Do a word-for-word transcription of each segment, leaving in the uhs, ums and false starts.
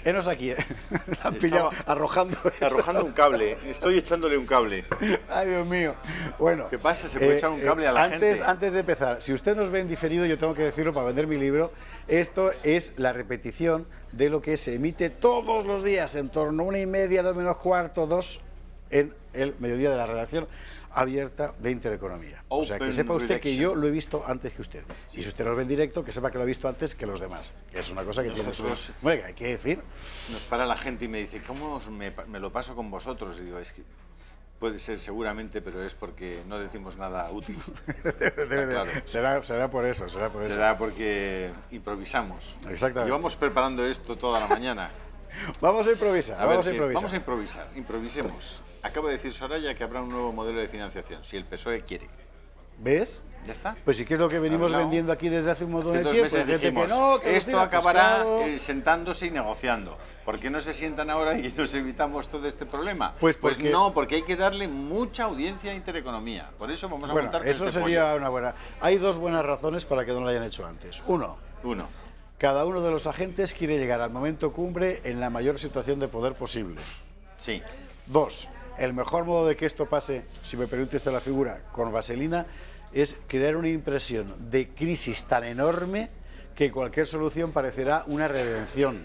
Enos aquí, ¿eh? La han pillado arrojando. Arrojando un cable, estoy echándole un cable. Ay, Dios mío. Bueno. ¿Qué pasa? ¿Se puede eh, echar un cable eh, a la antes, gente? Antes de empezar, si usted nos ve en diferido, yo tengo que decirlo para vender mi libro, esto es la repetición de lo que se emite todos los días, en torno a una y media, dos menos cuarto, dos, en el mediodía de la redacción abierta de Intereconomía. O sea, que sepa usted que yo lo he visto antes que usted. Sí. Y si usted nos ve en directo, que sepa que lo ha visto antes que los demás. Que es una cosa que Nosotros, tiene su... Bueno, hay que decir. Nos para la gente y me dice, ¿cómo me, me lo paso con vosotros? Y digo, es que puede ser seguramente, pero es porque no decimos nada útil. Claro. será, será por eso, será por eso. Será porque improvisamos. Exactamente. Llevamos preparando esto toda la mañana. Vamos a improvisar, a vamos ver, a improvisar. Vamos a improvisar, improvisemos. Acaba de decir Soraya que habrá un nuevo modelo de financiación, si el P S O E quiere. ¿Ves? ¿Ya está? Pues sí, que es lo que venimos Hablado. vendiendo aquí desde hace un montón hace de dos tiempo. meses dijimos, que no, que esto tira, acabará pues claro. eh, sentándose y negociando. ¿Por qué no se sientan ahora y nos evitamos todo este problema? Pues, pues porque... no, porque hay que darle mucha audiencia a Intereconomía. Por eso vamos a bueno, montar con eso este sería pollo. una buena... Hay dos buenas razones para que no lo hayan hecho antes. Uno. Uno. Cada uno de los agentes quiere llegar al momento cumbre en la mayor situación de poder posible. Sí. Dos. El mejor modo de que esto pase, si me permite usted la figura, con vaselina, es crear una impresión de crisis tan enorme que cualquier solución parecerá una redención.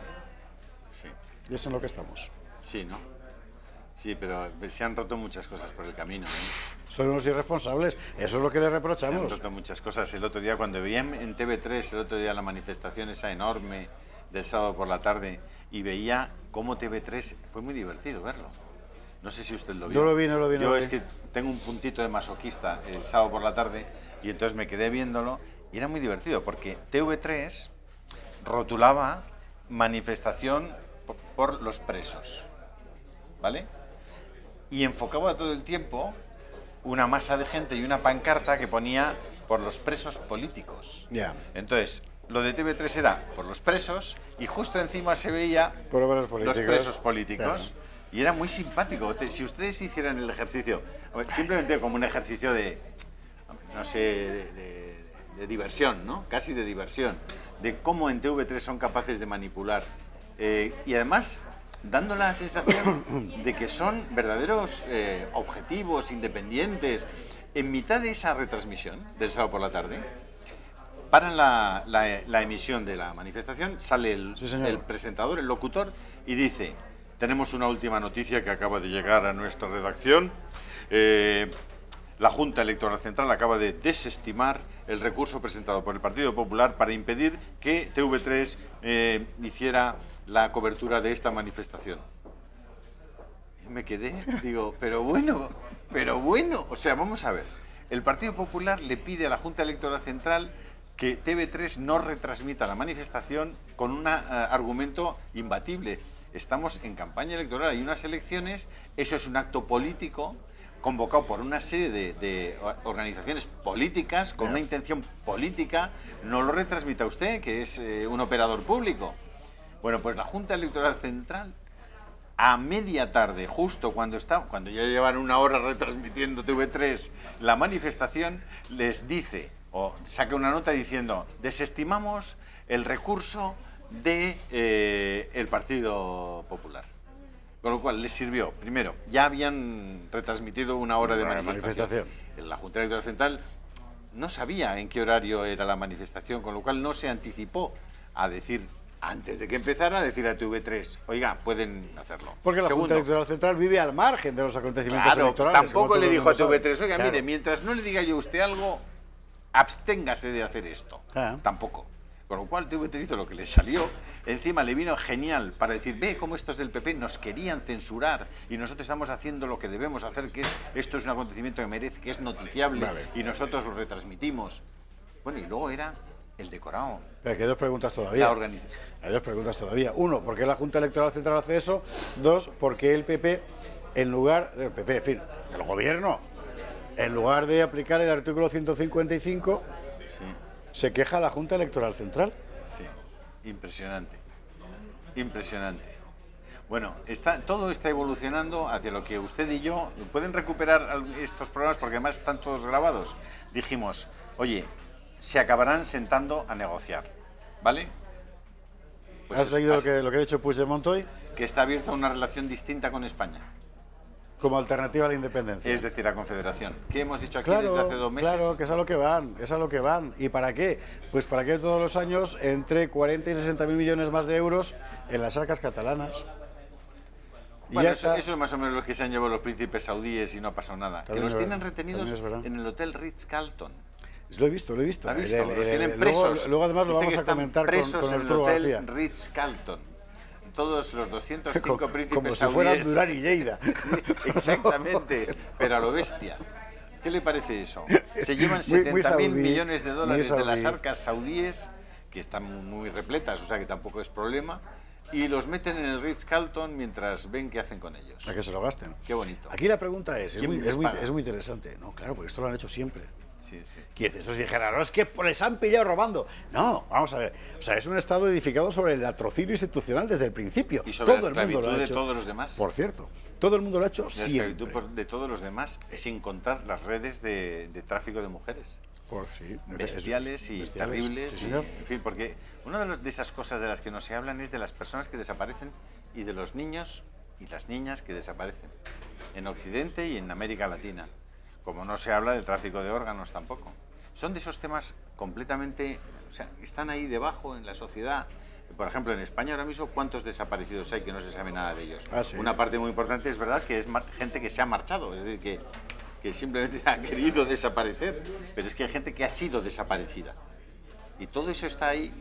Sí. Y eso es en lo que estamos. Sí, ¿no? Sí, pero se han roto muchas cosas por el camino, ¿eh? Son unos irresponsables, eso es lo que les reprochamos. Se han roto muchas cosas. El otro día, cuando veía en T V tres, el otro día la manifestación esa enorme del sábado por la tarde, y veía cómo T V tres, fue muy divertido verlo. No sé si usted lo vio. No lo vi, no lo vi. Yo no lo es vi. que tengo un puntito de masoquista el sábado por la tarde, y entonces me quedé viéndolo, y era muy divertido, porque T V tres rotulaba manifestación por, por los presos, ¿vale? Y enfocaba todo el tiempo una masa de gente y una pancarta que ponía por los presos políticos. Ya. Entonces, lo de T V tres era por los presos, y justo encima se veía por los, políticos. los presos políticos. Claro. Y era muy simpático. Si ustedes hicieran el ejercicio, simplemente como un ejercicio de, no sé, de, de, de diversión, ¿no? Casi de diversión, de cómo en T V tres son capaces de manipular. Eh, y además, dando la sensación de que son verdaderos eh, objetivos, independientes. En mitad de esa retransmisión del sábado por la tarde, paran la, la, la emisión de la manifestación, sale el, sí, el presentador, el locutor, y dice: tenemos una última noticia que acaba de llegar a nuestra redacción. Eh, la Junta Electoral Central acaba de desestimar el recurso presentado por el Partido Popular para impedir que T V tres eh, hiciera la cobertura de esta manifestación. Y me quedé, digo, pero bueno, pero bueno, o sea, vamos a ver. El Partido Popular le pide a la Junta Electoral Central que T V tres no retransmita la manifestación con un uh, argumento imbatible. Estamos en campaña electoral, hay unas elecciones, eso es un acto político convocado por una serie de, de organizaciones políticas con una intención política. No lo retransmita usted, que es eh, un operador público. Bueno, pues la Junta Electoral Central, a media tarde, justo cuando está, cuando ya llevan una hora retransmitiendo T V tres la manifestación, les dice, o saca una nota diciendo: desestimamos el recurso de eh, el Partido Popular. Con lo cual les sirvió, primero, ya habían retransmitido una hora de manifestación. manifestación. La Junta Electoral Central no sabía en qué horario era la manifestación, con lo cual no se anticipó a decir, antes de que empezara, a decir a T V tres, oiga, pueden hacerlo. Porque la Segundo, Junta Electoral Central vive al margen de los acontecimientos claro, electorales. Tampoco le dijo a T V tres, oiga, claro. mire, mientras no le diga yo a usted algo, absténgase de hacer esto. Ah. Tampoco. Con lo cual T V tres hizo lo que le salió. Encima le vino genial para decir, ve cómo estos del P P nos querían censurar y nosotros estamos haciendo lo que debemos hacer, que es, esto es un acontecimiento que merece, que es noticiable, vale, y nosotros lo retransmitimos. Bueno, y luego era el decorado. Pero que hay dos preguntas todavía. La organización. Hay dos preguntas todavía. Uno, ¿por qué la Junta Electoral Central hace eso? Dos, ¿por qué el P P, en lugar del P P, en fin, el gobierno, en lugar de aplicar el artículo ciento cincuenta y cinco, sí, se queja a la Junta Electoral Central? Sí, impresionante, impresionante. Bueno, está, todo está evolucionando hacia lo que usted y yo, pueden recuperar estos programas porque además están todos grabados. Dijimos, oye, se acabarán sentando a negociar, ¿vale? Pues ¿Has eso, leído lo así- que, lo que ha dicho Puigdemont hoy? que está abierta a una relación distinta con España. Como alternativa a la independencia. Es decir, la Confederación. ¿Qué hemos dicho aquí Claro, desde hace dos meses? claro, que es a lo que van, es a lo que van. ¿Y para qué? Pues para que todos los años entre cuarenta y sesenta mil millones más de euros en las arcas catalanas. Y Bueno, ya eso, está. eso es más o menos lo que se han llevado los príncipes saudíes y no ha pasado nada. También que los es tienen verdad, retenidos también es verdad. en el Hotel Ritz-Carlton. Lo he visto, lo he visto. ¿Has visto? El- el- Los el- tienen luego- presos. Luego, además lo Dice vamos que a están comentar con, presos con en el Arturo Hotel García. Ritz-Carlton. Todos los doscientos cinco Como, príncipes como si saudíes. fueran Durán y Lleida. Exactamente, pero a lo bestia. ¿Qué le parece eso? Se llevan Muy- muy setenta mil saudí, millones de dólares muy de las saudí. arcas saudíes, que están muy, muy repletas, o sea que tampoco es problema, y los meten en el Ritz-Carlton mientras ven qué hacen con ellos. A que se lo gasten. Qué bonito. Aquí la pregunta es, es ¿Quién muy, les es, muy, paga? es muy interesante. No, claro, porque esto lo han hecho siempre. Sí, sí. ¿Quién dice? Eso dijeron, no, es que les han pillado robando. No, vamos a ver. O sea, es un Estado edificado sobre el latrocinio institucional desde el principio. Y sobre la todo el mundo lo esclavitud ha de hecho. todos los demás. Por cierto, todo el mundo lo ha hecho La siempre. esclavitud por- de todos los demás, sin contar las redes de, de tráfico de mujeres. Por, sí, Bestiales y bestiales, terribles. sí, y- señor. en fin, porque una de, los- de esas cosas de las que no se hablan es de las personas que desaparecen y de los niños y las niñas que desaparecen en Occidente y en América Latina. Como no se habla del tráfico de órganos tampoco. Son de esos temas completamente, o sea, están ahí debajo en la sociedad. Por ejemplo, en España ahora mismo, ¿cuántos desaparecidos hay que no se sabe nada de ellos? Ah, sí. Una parte muy importante es verdad que es mar- gente que se ha marchado, es decir, que, que simplemente ha querido desaparecer, pero es que hay gente que ha sido desaparecida. Y todo eso está ahí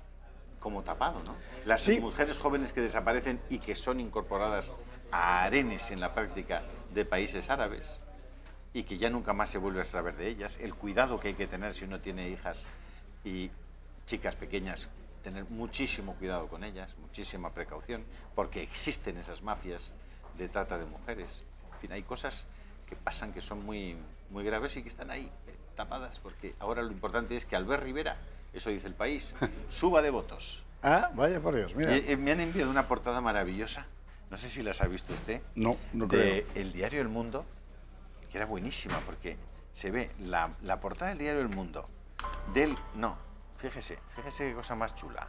como tapado, ¿no? Las Sí. mujeres jóvenes que desaparecen y que son incorporadas a harenes en la práctica de países árabes y que ya nunca más se vuelve a saber de ellas, el cuidado que hay que tener si uno tiene hijas y chicas pequeñas, tener muchísimo cuidado con ellas, muchísima precaución, porque existen esas mafias de trata de mujeres. En fin, hay cosas que pasan que son muy, muy graves y que están ahí eh, tapadas, porque ahora lo importante es que Albert Rivera, eso dice El País, suba de votos. Ah, vaya por Dios, mira. Y, eh, me han enviado una portada maravillosa, no sé si las ha visto usted, No, no de creo. el diario El Mundo, que era buenísima, porque se ve la, la portada del diario El Mundo, del, no, fíjese, fíjese qué cosa más chula,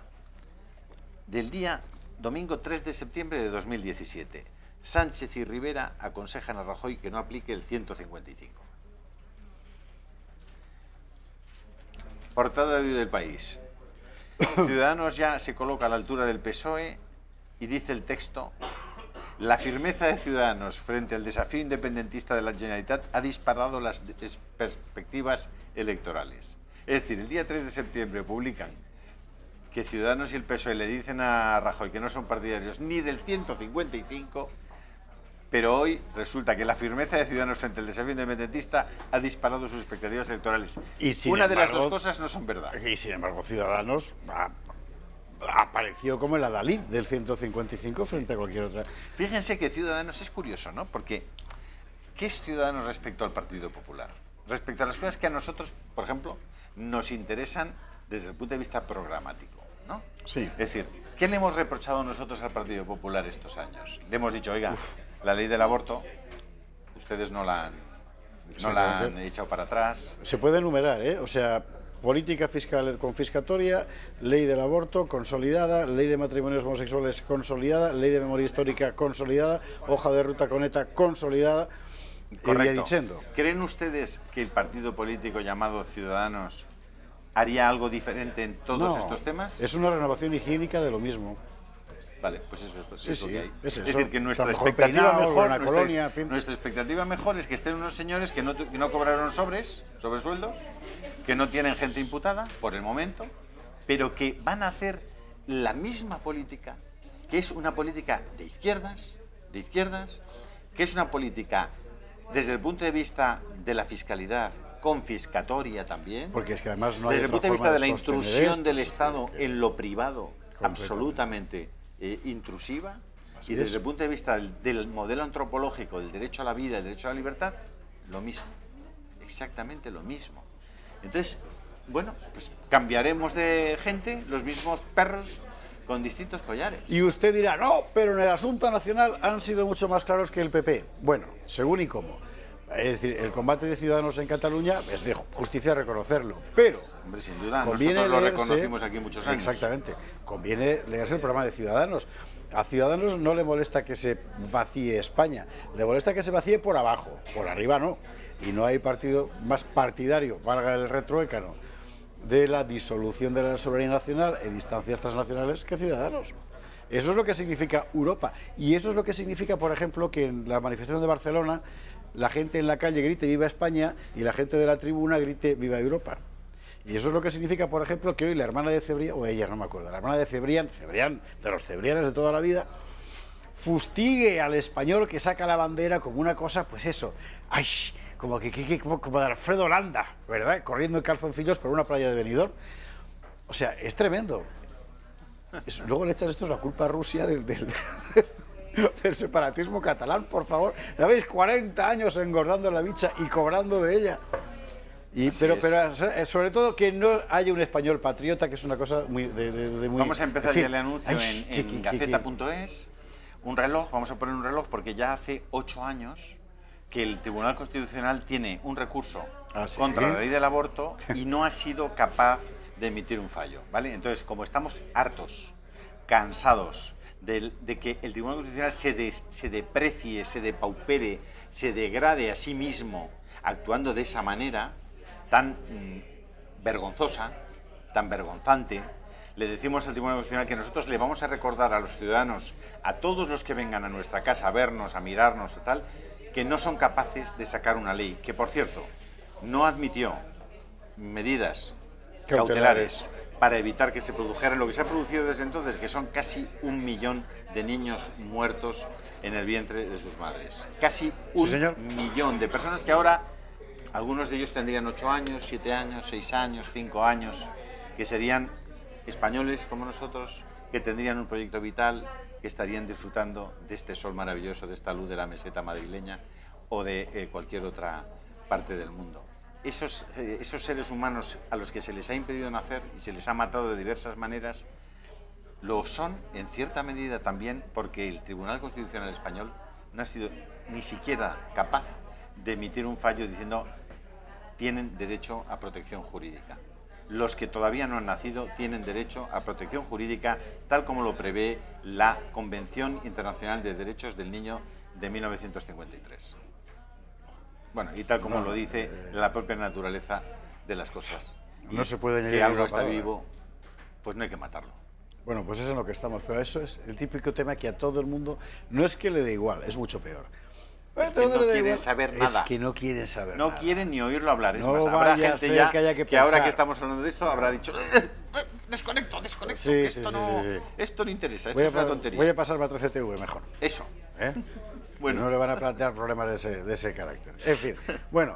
del día domingo tres de septiembre de dos mil diecisiete. Sánchez y Rivera aconsejan a Rajoy que no aplique el ciento cincuenta y cinco. Portada de hoy del País. Ciudadanos ya se coloca a la altura del P S O E y dice el texto: la firmeza de Ciudadanos frente al desafío independentista de la Generalitat ha disparado las des- perspectivas electorales. Es decir, el día tres de septiembre publican que Ciudadanos y el P S O E le dicen a Rajoy que no son partidarios ni del ciento cincuenta y cinco, pero hoy resulta que la firmeza de Ciudadanos frente al desafío independentista ha disparado sus expectativas electorales. Y sin Una de las embargo- dos cosas no son verdad. Y sin embargo, Ciudadanos ha- apareció como el adalid del ciento cincuenta y cinco frente a cualquier otra. Fíjense que Ciudadanos es curioso, ¿no? Porque, ¿qué es Ciudadanos respecto al Partido Popular? Respecto a las cosas que a nosotros, por ejemplo, nos interesan desde el punto de vista programático, ¿no? Sí. Es decir, ¿qué le hemos reprochado nosotros al Partido Popular estos años? Le hemos dicho, oiga, la ley del aborto, ustedes no la han, no la han Exactamente. echado para atrás. Se puede enumerar, ¿eh? O sea, política fiscal confiscatoria, ley del aborto consolidada, ley de matrimonios homosexuales consolidada, ley de memoria histórica consolidada, hoja de ruta con ETA consolidada. Y vía Correcto. diciendo. ¿Creen ustedes que el partido político llamado Ciudadanos haría algo diferente en todos No, estos temas? Es una renovación higiénica de lo mismo. Vale, pues eso es, eso Sí, es lo sí, que hay. es Es, eso. decir, que nuestra Está mejor expectativa peinado, mejor, una nuestra, colonia, en fin. nuestra expectativa mejor es que estén unos señores que no, tu- que no cobraron sobres, sobresueldos, que no tienen gente imputada por el momento, pero que van a hacer la misma política, que es una política de izquierdas, de izquierdas, que es una política desde el punto de vista de la fiscalidad confiscatoria también, Porque es que además no hay desde el otra punto de vista forma de la sostener intrusión esto. del Estado en lo privado, Completamente. absolutamente eh, intrusiva, Así y desde es. el punto de vista del, del modelo antropológico, del derecho a la vida, del derecho a la libertad, lo mismo, exactamente lo mismo. Entonces, bueno, pues cambiaremos de gente, los mismos perros con distintos collares. Y usted dirá, no, pero en el asunto nacional han sido mucho más claros que el P P. Bueno, según y cómo. Es decir, el combate de Ciudadanos en Cataluña es de justicia reconocerlo, pero... Hombre, sin duda, conviene nosotros lo leerse, reconocimos aquí muchos años. Exactamente, conviene leerse el programa de Ciudadanos. A Ciudadanos no le molesta que se vacíe España, le molesta que se vacíe por abajo, por arriba no. Y no hay partido más partidario, valga el retruécano, de la disolución de la soberanía nacional en instancias transnacionales que Ciudadanos. Eso es lo que significa Europa. Y eso es lo que significa, por ejemplo, que en la manifestación de Barcelona la gente en la calle grite viva España y la gente de la tribuna grite viva Europa. Y eso es lo que significa, por ejemplo, que hoy la hermana de Cebrián, o ella, no me acuerdo, la hermana de Cebrián, Cebrián, de los Cebrianes de toda la vida, fustigue al español que saca la bandera como una cosa, pues eso, ay, como, que, que, como, como de Alfredo Landa, ¿verdad? Corriendo en calzoncillos por una playa de Benidorm. O sea, es tremendo. Es, luego le echan esto la culpa a Rusia del, del, del separatismo catalán, por favor. Ya veis, cuarenta años engordando la bicha y cobrando de ella. Y, pero, pero sobre todo que no haya un español patriota, que es una cosa muy... De, de, de muy vamos a empezar en fin, ya el anuncio ay, en, en gaceta punto es. Un reloj, vamos a poner un reloj porque ya hace ocho años que el Tribunal Constitucional tiene un recurso ¿Ah, sí? contra la ley del aborto y no ha sido capaz de emitir un fallo, ¿vale? Entonces, como estamos hartos, cansados de, de que el Tribunal Constitucional se, des, se deprecie, se depaupere, se degrade a sí mismo actuando de esa manera tan mmm, vergonzosa, tan vergonzante, le decimos al Tribunal Constitucional que nosotros le vamos a recordar a los ciudadanos, a todos los que vengan a nuestra casa a vernos, a mirarnos y tal, que no son capaces de sacar una ley, que por cierto, no admitió medidas cautelares para evitar que se produjera lo que se ha producido desde entonces, que son casi un millón de niños muertos en el vientre de sus madres. Casi un sí, señor. millón de personas que ahora, algunos de ellos tendrían ocho años, siete años, seis años, cinco años, que serían españoles como nosotros, que tendrían un proyecto vital, que estarían disfrutando de este sol maravilloso, de esta luz de la meseta madrileña o de eh, cualquier otra parte del mundo. Esos, eh, esos seres humanos a los que se les ha impedido nacer y se les ha matado de diversas maneras, lo son en cierta medida también porque el Tribunal Constitucional Español no ha sido ni siquiera capaz de emitir un fallo diciendo tienen derecho a protección jurídica. Los que todavía no han nacido tienen derecho a protección jurídica tal como lo prevé la Convención Internacional de Derechos del Niño de mil novecientos cincuenta y tres. Bueno, y tal como no, lo dice eh, la propia naturaleza de las cosas. No se puede añadir que algo está palabra. vivo, pues no hay que matarlo. Bueno, pues eso es en lo que estamos, pero eso es el típico tema que a todo el mundo no es que le dé igual, es mucho peor. Es que no quieren saber nada. Es que no quieren saber no nada. No quieren ni oírlo hablar. Es no más, habrá gente ya que, haya que, que ahora que estamos hablando de esto habrá dicho desconecto, desconecto, sí, que sí, esto, sí, no, sí, sí. esto no interesa, esto voy es a, una tontería. Voy a pasarme a trece T V mejor. Eso. ¿Eh? Bueno. No le van a plantear problemas de ese, de ese carácter. En fin, bueno,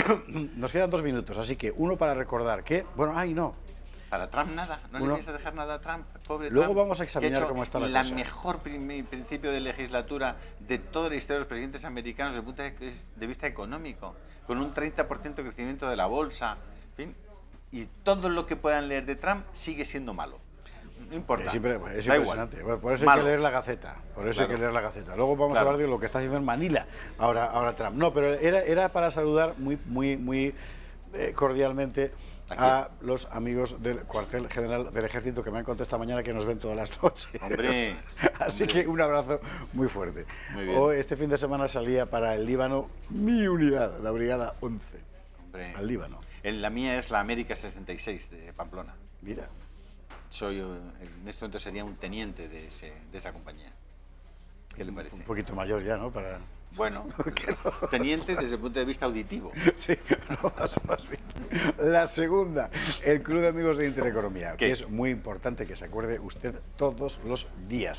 nos quedan dos minutos, así que uno para recordar que, bueno, ay no. Para Trump nada, no uno, le piensa dejar nada a Trump, pobre Luego Trump, vamos a examinar cómo está la, la cosa. La mejor principio de legislatura de toda la historia de los presidentes americanos desde el punto de vista económico, con un treinta por ciento de crecimiento de la bolsa, en fin, y todo lo que puedan leer de Trump sigue siendo malo. No importa. Es, impre es da impresionante. Igual. Por eso Malo. hay que leer la Gaceta. Por eso claro. hay que leer la Gaceta. Luego vamos claro. a hablar de lo que está haciendo en Manila ahora, ahora Trump. No, pero era, era para saludar muy, muy, muy eh, cordialmente a los amigos del cuartel general del Ejército que me han contado esta mañana que nos ven todas las noches. Hombre, Así hombre. que un abrazo muy fuerte. Muy bien. Hoy, este fin de semana salía para el Líbano mi unidad, la Brigada once. Hombre. Al Líbano. En la mía es la América sesenta y seis de Pamplona. Mira. Soy, en este momento sería un teniente de, ese, de esa compañía. ¿Qué le parece? Un poquito mayor ya, ¿no? Para... Bueno, teniente desde el punto de vista auditivo. Sí, no, más, más bien. La segunda, el Club de Amigos de Intereconomía, ¿Qué? que es muy importante que se acuerde usted todos los días.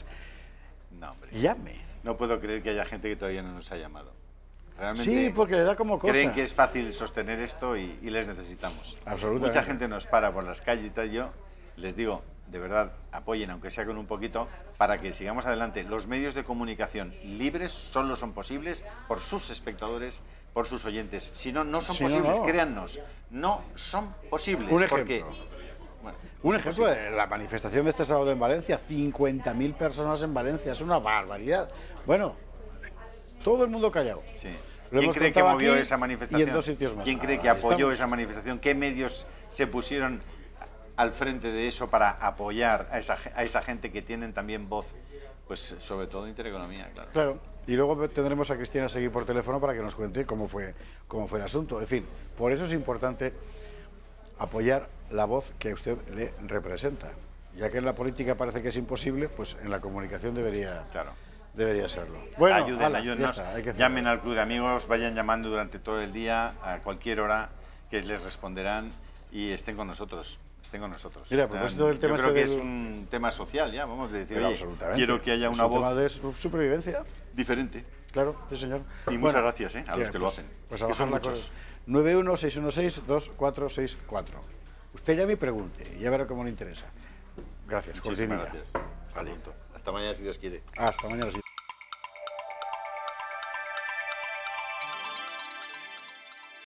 No, hombre. Llame. No puedo creer que haya gente que todavía no nos ha llamado. Realmente sí, porque le da como cosa. Creen que es fácil sostener esto y, y les necesitamos. Absolutamente. Mucha gente nos para por las calles y tal. Yo les digo, de verdad, apoyen, aunque sea con un poquito, para que sigamos adelante. Los medios de comunicación libres solo son posibles por sus espectadores, por sus oyentes. Si no, no son si posibles, no, no. créannos. No son posibles. Un ejemplo. Porque, bueno, un ejemplo de la manifestación de este sábado en Valencia. cincuenta mil personas en Valencia. Es una barbaridad. Bueno, todo el mundo callado. Sí. Lo ¿Quién hemos cree que contado movió aquí esa manifestación? y en dos sitios más. ¿Quién cree que Ahí apoyó estamos. esa manifestación? ¿Qué medios se pusieron al frente de eso para apoyar a esa, a esa gente que tienen también voz? Pues sobre todo Intereconomía, claro. Claro, y luego tendremos a Cristina Seguí por teléfono para que nos cuente cómo fue, cómo fue el asunto. En fin, por eso es importante apoyar la voz que a usted le representa. Ya que en la política parece que es imposible, pues en la comunicación debería, Claro. debería serlo. Bueno, ayuden, ala, ayúdennos, ya está, hay que llamen hacerlo. al Club de Amigos, vayan llamando durante todo el día, a cualquier hora, que les responderán y estén con nosotros. Estén con nosotros. Mira, a propósito del tema Yo creo este que del- es un tema social ya, vamos a decir, Pero oye, absolutamente. quiero que haya Es una un tema voz de su- supervivencia. diferente. Claro, sí, señor. Y muchas gracias, ¿eh? a los tía, que lo pues- hacen, Pues que a son bajar la muchos. cosa. nueve uno seis uno seis dos cuatro seis cuatro. Usted llame y pregunte, y ya verá cómo le interesa. Gracias, Muchísimas cortinilla. gracias. Hasta pronto. Hasta mañana si Dios quiere. Hasta mañana. Sí.